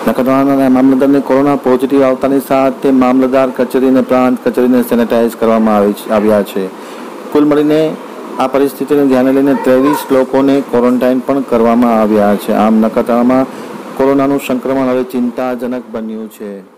નખત્રાણાના મામલતદારને corona positive આવતાની સાથે મામલતદાર કચેરી અને પ્રાંત કચેરીને સેનેટાઈઝ કરવામાં આવ્યા છે. કુલ મળીને આ પરિસ્થિતિને ધ્યાને લઈને 23 લોકોને ક્વોરન્ટાઇન પણ કરવામાં આવ્યા છે. આમ નખત્રાણામાં કોરોનાનું સંક્રમણ હવે ચિંતાજનક બન્યું છે.